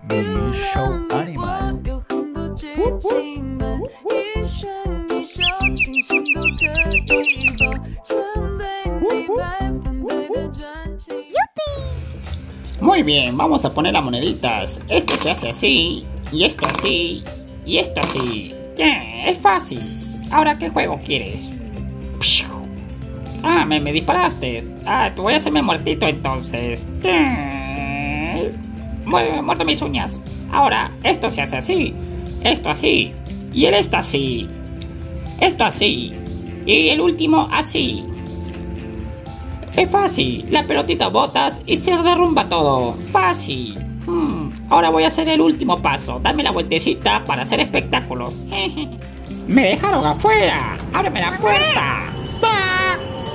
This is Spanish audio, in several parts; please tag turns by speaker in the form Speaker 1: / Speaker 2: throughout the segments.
Speaker 1: The Show Animal。
Speaker 2: Muy bien, vamos a poner las moneditas. Esto se hace así, y esto así, y esto así. Es fácil. Ahora, ¿qué juego quieres? Ah, me disparaste. Ah, te voy a hacerme muertito entonces. Muerto mis uñas. Ahora, esto se hace así, esto así, y esto así, esto así, y el último así. Es fácil, la pelotita botas y se derrumba todo. Fácil. Ahora voy a hacer el último paso. Dame la vueltecita para hacer espectáculo. ¡Me dejaron afuera! ¡Ábreme la puerta! ¡Bah!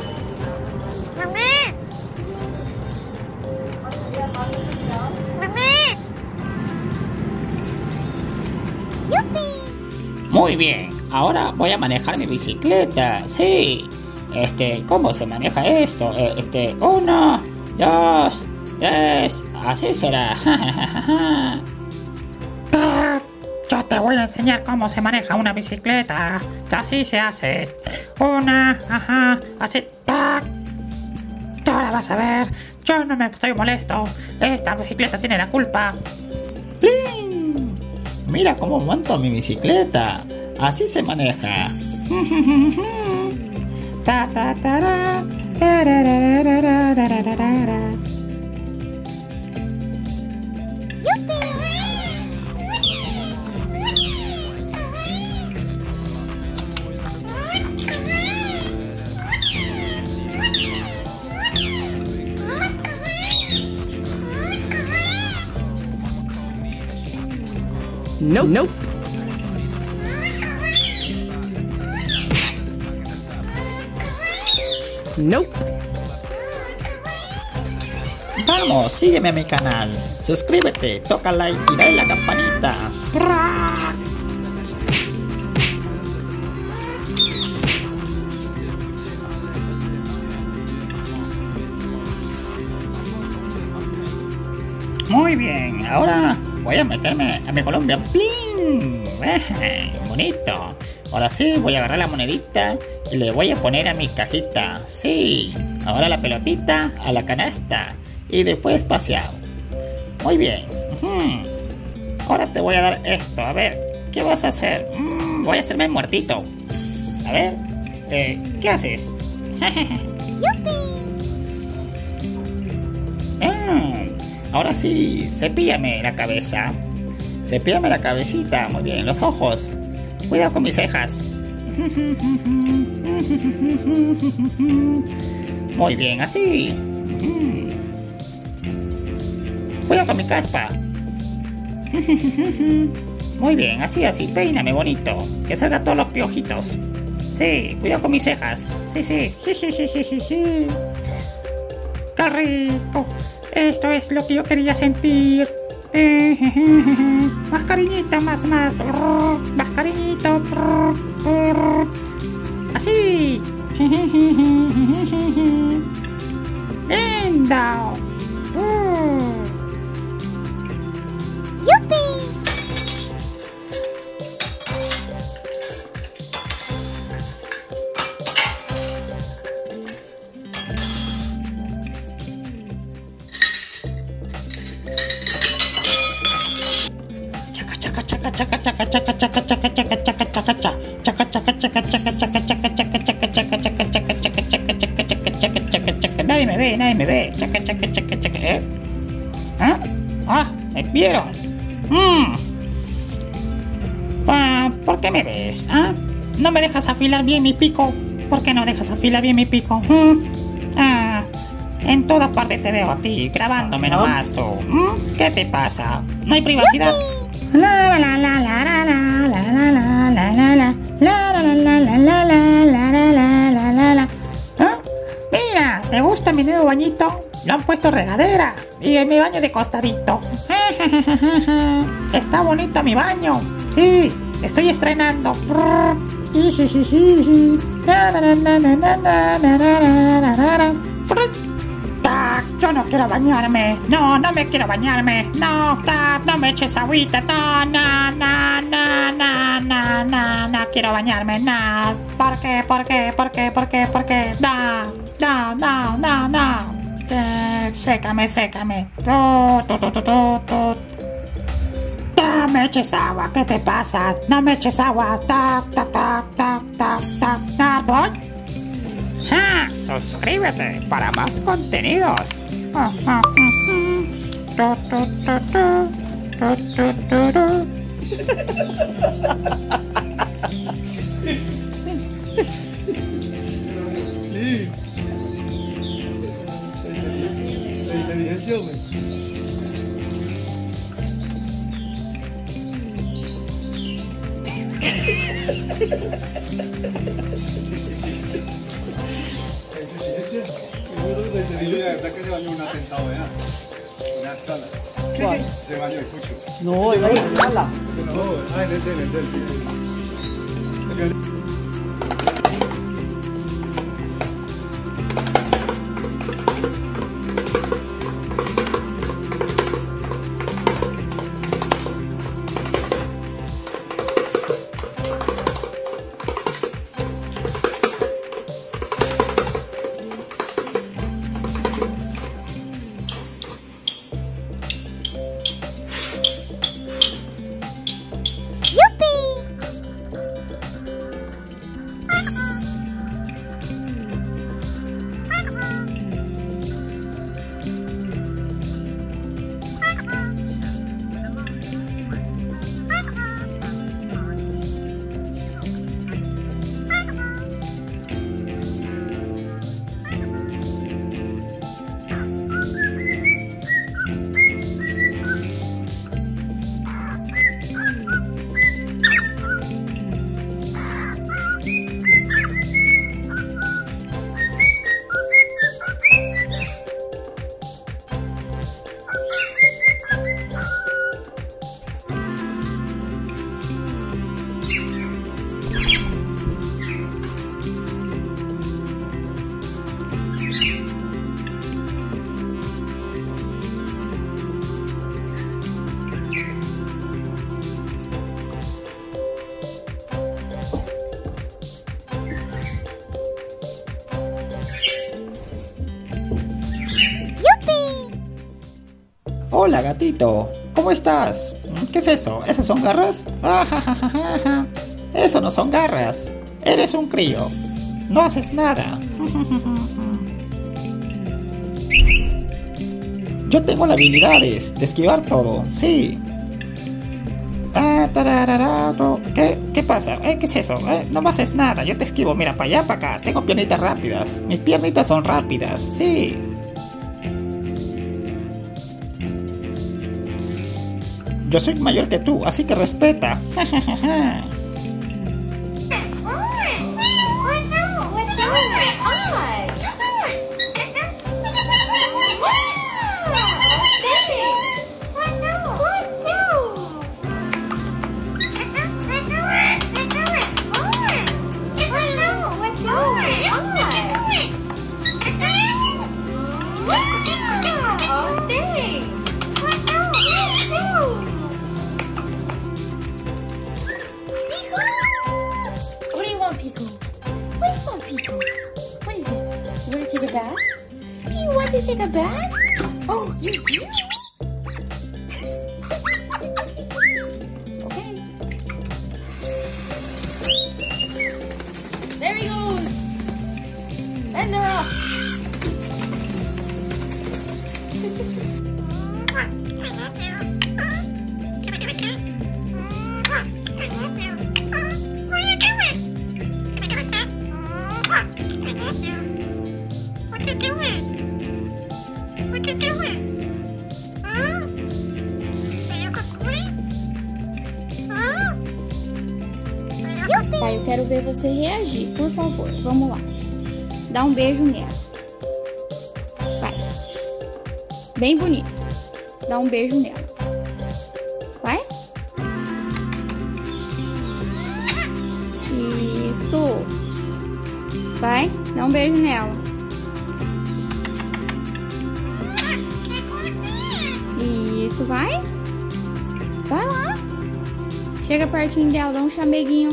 Speaker 2: Muy bien, ahora voy a manejar mi bicicleta. Sí. ¿Cómo se maneja esto? 1, 2, 3. Así será. Yo te voy a enseñar cómo se maneja una bicicleta. Así se hace. Así. Ahora vas a ver. Yo no me estoy molesto. Esta bicicleta tiene la culpa. ¡Pling! Mira cómo monto mi bicicleta. Así se maneja.
Speaker 1: Nope. Nope.
Speaker 2: Vamos, sígueme a mi canal. Suscríbete, toca like y dale la campanita. Muy bien, ahora voy a meterme a mi Colombia. ¡Pling! Bonito. Ahora sí, voy a agarrar la monedita y le voy a poner a mi cajita. Sí. Ahora la pelotita a la canasta. Y después paseado. Muy bien. Ahora te voy a dar esto. A ver, ¿qué vas a hacer? Voy a hacerme muertito. A ver, ¿qué haces? Ahora sí, cepíllame la cabeza. Cepíllame la cabecita. Muy bien, los ojos. Cuidado con mis cejas. Muy bien, así. Cuidado con mi caspa. Muy bien, así, peíname bonito. Que salgan todos los piojitos. Sí, cuidado con mis cejas. Sí. ¡Qué rico! Esto es lo que yo quería sentir. Más cariñito, más. Más cariñito. Así. Lindo.
Speaker 3: ¡Yupi!
Speaker 2: Nadie me ve. ¿Ah? ¿Me vieron? ¿Por qué me ves? ¿No me dejas afilar bien mi pico? ¿Por qué no dejas afilar bien mi pico? En todas partes te veo a ti, grabándome nomás tú. ¿Qué te pasa? ¿No hay privacidad? Mira, ¿te gusta mi nuevo bañito? Lo han puesto regadera y en mi baño de costadito. Está bonito mi baño. Sí, estoy estrenando. Sí. Yo no quiero bañarme. No, no me quiero bañarme. No, no me eches agüita. No, no, no, no, no, no, no, no quiero bañarme. No. ¿Por qué? ¿Por qué? ¿Por qué? ¿Por qué? ¿Por qué? No, no, no, no, no. Sécame, sécame. No me eches agua. ¿Qué te pasa? No me eches agua. Suscríbete para más contenidos.
Speaker 3: La inteligencia, güey. La verdad que se bañó un atentado, ¿verdad? Una escala.
Speaker 1: ¿Cuál?
Speaker 3: Se bañó el pucho.
Speaker 1: No, iba a llamarla.
Speaker 3: No, en el del.
Speaker 2: Hola, gatito. ¿Cómo estás? ¿Qué es eso? ¿Esas son garras? Eso no son garras. Eres un crío. No haces nada. Yo tengo las habilidades de esquivar todo. Sí. ¿Qué pasa? ¿Qué es eso? No me haces nada. Yo te esquivo. Mira, para allá, para acá. Tengo piernitas rápidas. Mis piernitas son rápidas. Sí. Yo soy mayor que tú, así que respeta.
Speaker 4: You want to take a bath? Oh, you do? Okay. There he goes. And they're off. Pai, eu quero ver você reagir, por favor. Vamos lá. Dá um beijo nela. Vai. Bem bonito. Dá um beijo nela. Vai. Isso. Vai. Dá um beijo nela. vai. Vai lá. Chega pertinho dela, dá um chameguinho.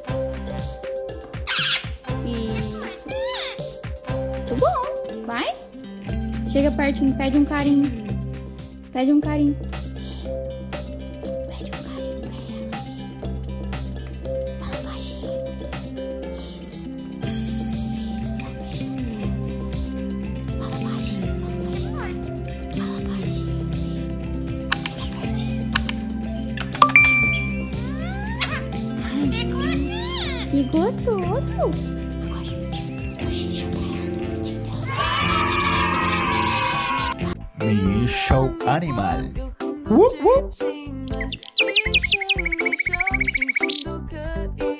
Speaker 4: Isso. Muito bom. Vai. Chega pertinho, pede um carinho. Pede um carinho. Pede um carinho pra ela. Fala baixinho. Fala baixinho. Fala baixinho. Chega pertinho. Ligou todo.
Speaker 1: Mi show animal.
Speaker 5: Whoop, whoop.